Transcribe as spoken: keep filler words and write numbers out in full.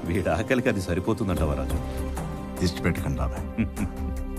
వీడి ఆకలికి అది సరిపోతుందంటావా రాజు? దిష్టి పెట్టకండి బాబాయ్.